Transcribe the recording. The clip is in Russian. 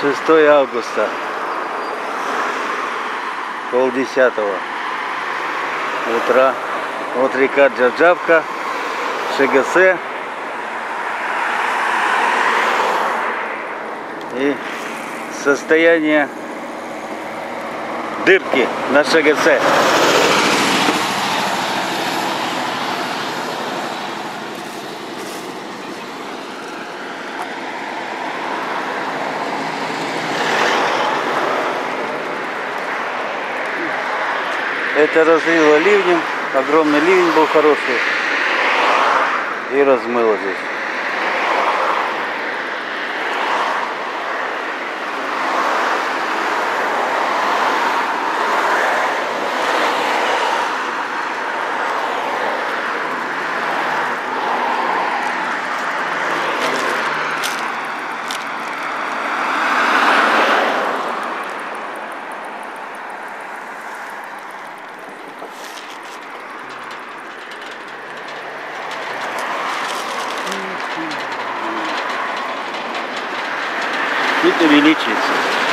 6 августа, 9:30 утра. Вот река Джавджавка, ШГС. И состояние дырки на ШГС. Это разлило ливнем, огромный ливень был хороший и размыло здесь. Тут увеличивается.